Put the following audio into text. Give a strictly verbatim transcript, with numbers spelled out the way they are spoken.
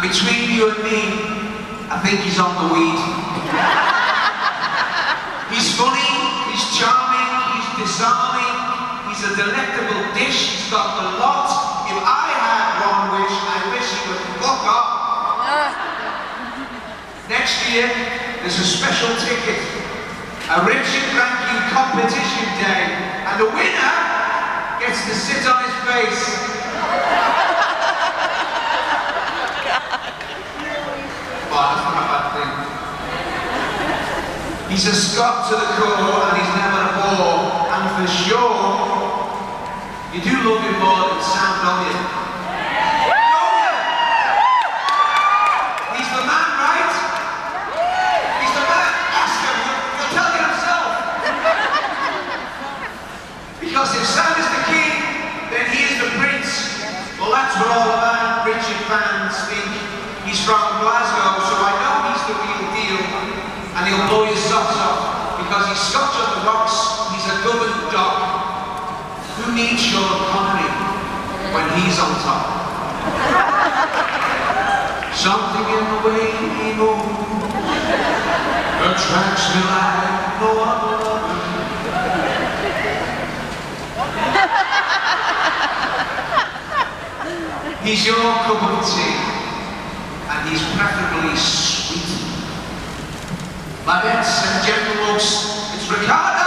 between you and me, I think he's on the weed. He's funny, he's charming, he's disarming, he's a delectable dish, he's got the lot. If I had one wish, I wish he would fuck up. Next year, there's a special ticket, a Richard Rankin competition day, and the winner gets to sit on his face. He's a Scot to the core and he's never a bore, and for sure, you do love him more than Sam, don't you? Don't you? He's the man, right? He's the man. Ask him, he'll tell you himself. Because if Sam is the king, then he is the prince. Well, that's what all the man Richard fans think. He's from Glasgow, so I know he's the real deal. And he'll blow your socks off, because he's Scotch on the rocks, he's a governed dog. Who needs Sean Connery when he's on top? Something in the way he moves attracts me like no other. He's your cup of tea, and he's preferably sweet. Ladettes and gentlemen, it's Ricardo!